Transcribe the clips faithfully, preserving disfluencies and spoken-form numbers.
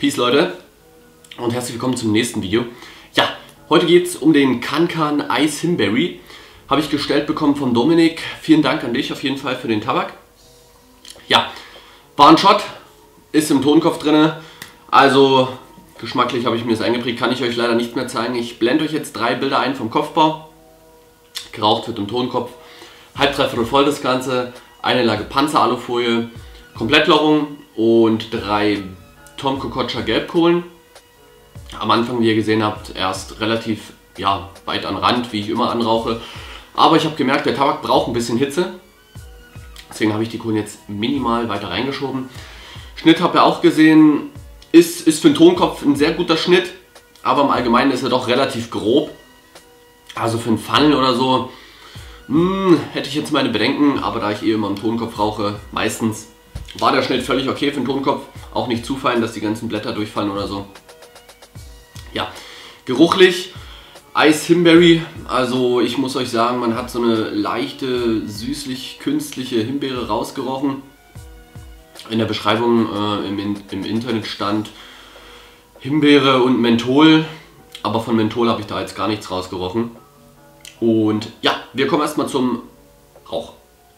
Peace Leute und herzlich willkommen zum nächsten Video. Ja, heute geht es um den Cancan Ice Himbery. Habe ich gestellt bekommen von Dominik. Vielen Dank an dich auf jeden Fall für den Tabak. Ja, war ein Shot, ist im Tonkopf drin. Also geschmacklich habe ich mir das eingeprägt, kann ich euch leider nicht mehr zeigen. Ich blende euch jetzt drei Bilder ein vom Kopfbau. Geraucht wird im Tonkopf. Halb dreiviertel voll das Ganze. Eine Lage Panzeralufolie, Komplettlochung und drei Tom Kokotscha Gelbkohlen. Am Anfang, wie ihr gesehen habt, erst relativ ja, weit an Rand, wie ich immer anrauche. Aber ich habe gemerkt, der Tabak braucht ein bisschen Hitze. Deswegen habe ich die Kohlen jetzt minimal weiter reingeschoben. Schnitt habt ihr auch gesehen, ist, ist für den Tonkopf ein sehr guter Schnitt. Aber im Allgemeinen ist er doch relativ grob. Also für einen Funnel oder so hm, hätte ich jetzt meine Bedenken. Aber da ich eh immer im Tonkopf rauche, meistens war der Schnitt völlig okay für den Tonkopf. Auch nicht zu fein, dass die ganzen Blätter durchfallen oder so. Ja, geruchlich Ice Himbery, also ich muss euch sagen, man hat so eine leichte, süßlich-künstliche Himbeere rausgerochen. In der Beschreibung äh, im, im Internet stand Himbeere und Menthol, aber von Menthol habe ich da jetzt gar nichts rausgerochen. Und ja, wir kommen erstmal zum Rauch.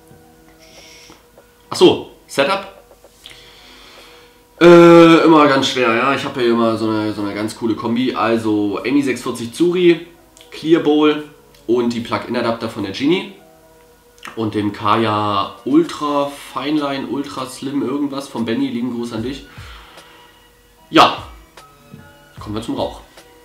Achso, Setup. Äh, immer ganz schwer, ja. Ich habe hier immer so eine, so eine ganz coole Kombi. Also A M I sechshundertvierzig Zuri, Clear Bowl und die Plug-in-Adapter von der Genie. Und dem Kaya Ultra Fineline, Ultra Slim irgendwas von Benny. Lieben Gruß an dich. Ja, kommen wir zum Rauch.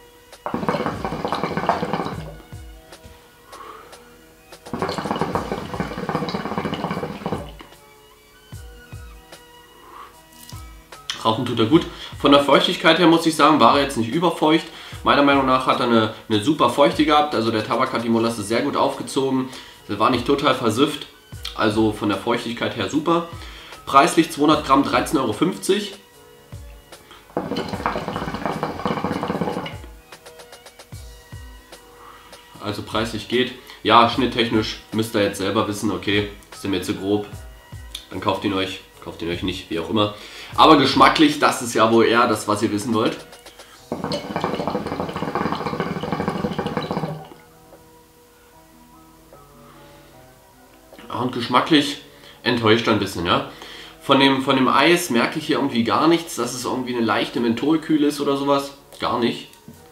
Rauchen tut er gut. Von der Feuchtigkeit her muss ich sagen, war er jetzt nicht überfeucht. Meiner Meinung nach hat er eine, eine super Feuchte gehabt. Also der Tabak hat die Molasse sehr gut aufgezogen. Er war nicht total versifft. Also von der Feuchtigkeit her super. Preislich zweihundert Gramm dreizehn Euro fünfzig. Also preislich geht. Ja, schnitttechnisch müsst ihr jetzt selber wissen, okay, ist der mir zu grob. Dann kauft ihn euch. Kauft ihn euch nicht, wie auch immer. Aber geschmacklich, das ist ja wohl eher das, was ihr wissen wollt. Und geschmacklich enttäuscht ein bisschen, ja. Von dem, von dem Eis merke ich hier irgendwie gar nichts, dass es irgendwie eine leichte Mentholkühle ist oder sowas. Gar nicht.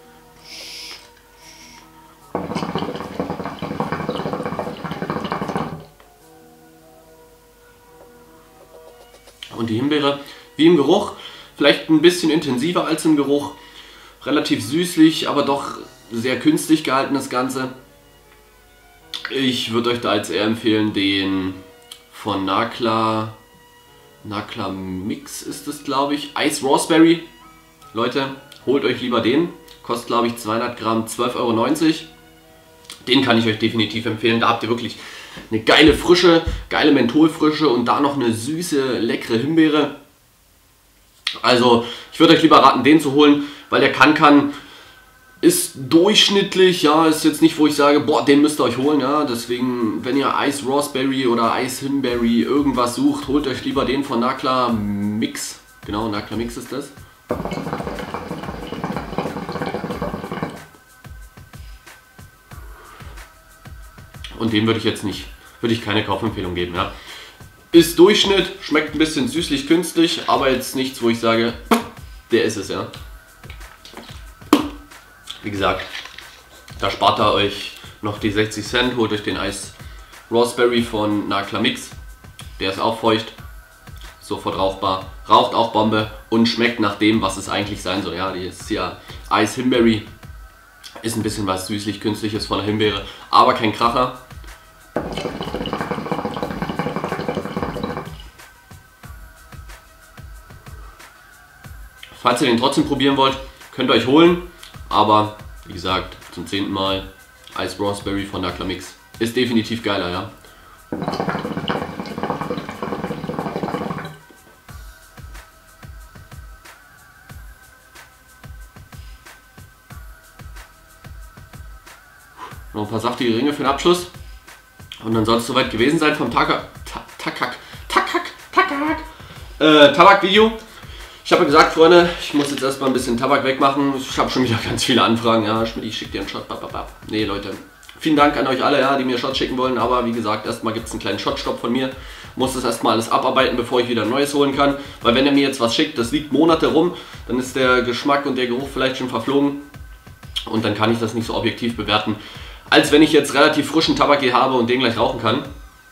Und die Himbeere, wie im Geruch, vielleicht ein bisschen intensiver als im Geruch. Relativ süßlich, aber doch sehr künstlich gehalten das Ganze. Ich würde euch da jetzt eher empfehlen, den von Nacla, Nacla Mix ist es, glaube ich, Ice Raspberry. Leute, holt euch lieber den. Kostet, glaube ich, zweihundert Gramm zwölf Euro neunzig. Den kann ich euch definitiv empfehlen. Da habt ihr wirklich eine geile Frische, geile Mentholfrische und da noch eine süße, leckere Himbeere. Also ich würde euch lieber raten, den zu holen, weil der Cancan ist durchschnittlich, ja, ist jetzt nicht, wo ich sage, boah, den müsst ihr euch holen, ja. Deswegen, wenn ihr Ice Raspberry oder Ice Himbery irgendwas sucht, holt euch lieber den von Nacla Mix. Genau, Nacla Mix ist das. Und dem würde ich jetzt nicht, würde ich keine Kaufempfehlung geben, ja. Ist Durchschnitt, schmeckt ein bisschen süßlich künstlich, aber jetzt nichts, wo ich sage, der ist es, ja. Wie gesagt, da spart ihr euch noch die sechzig Cent, holt euch den Ice Raspberry von Nacla Mix. Der ist auch feucht, sofort rauchbar, raucht auch Bombe und schmeckt nach dem, was es eigentlich sein soll. Ja, die ist ja Ice Himbery, ist ein bisschen was süßlich künstliches von der Himbeere, aber kein Kracher. Falls ihr den trotzdem probieren wollt, könnt ihr euch holen. Aber wie gesagt, zum zehnten Mal Ice Raspberry von Nacla Mix. Ist definitiv geiler, ja. Noch ein paar saftige Ringe für den Abschluss. Und dann soll es soweit gewesen sein vom Takak, Takak, Takak, Takak, äh, Tabak-Video. Ich Ich habe ja gesagt, Freunde, ich muss jetzt erstmal ein bisschen Tabak wegmachen. Ich habe schon wieder ganz viele Anfragen. Ja, Schmidt, ich schicke dir einen Shot. Nee, Leute. Vielen Dank an euch alle, ja, die mir Shots schicken wollen. Aber wie gesagt, erstmal gibt es einen kleinen Shotstopp von mir. Muss das erstmal alles abarbeiten, bevor ich wieder ein neues holen kann. Weil wenn er mir jetzt was schickt, das liegt Monate rum, dann ist der Geschmack und der Geruch vielleicht schon verflogen. Und dann kann ich das nicht so objektiv bewerten, als wenn ich jetzt relativ frischen Tabak hier habe und den gleich rauchen kann.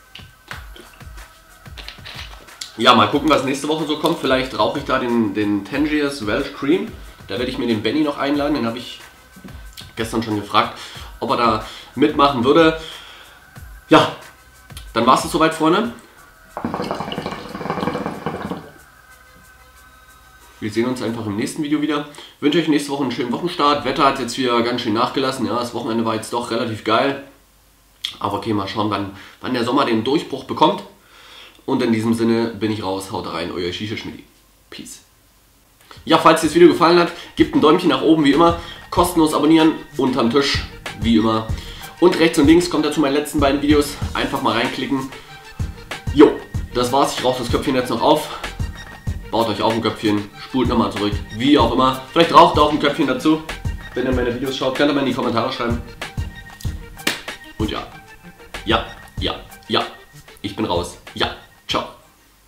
Ja, mal gucken, was nächste Woche so kommt. Vielleicht rauche ich da den, den Tangiers Welsh Cream. Da werde ich mir den Benny noch einladen. Den habe ich gestern schon gefragt, ob er da mitmachen würde. Ja, dann war es das soweit, Freunde. Wir sehen uns einfach im nächsten Video wieder. Ich wünsche euch nächste Woche einen schönen Wochenstart. Wetter hat jetzt wieder ganz schön nachgelassen. Ja, das Wochenende war jetzt doch relativ geil. Aber okay, mal schauen, wann, wann der Sommer den Durchbruch bekommt. Und in diesem Sinne bin ich raus. Haut rein, euer Shisha Schmidti. Peace. Ja, falls dir das Video gefallen hat, gebt ein Däumchen nach oben wie immer. Kostenlos abonnieren, unterm Tisch wie immer. Und rechts und links kommt dazu meine letzten beiden Videos. Einfach mal reinklicken. Jo, das war's. Ich rauche das Köpfchen jetzt noch auf. Baut euch auch ein Köpfchen, spult nochmal zurück, wie auch immer. Vielleicht raucht ihr auch ein Köpfchen dazu. Wenn ihr meine Videos schaut, könnt ihr mal in die Kommentare schreiben. Und ja, ja, ja, ja, ich bin raus. Ja.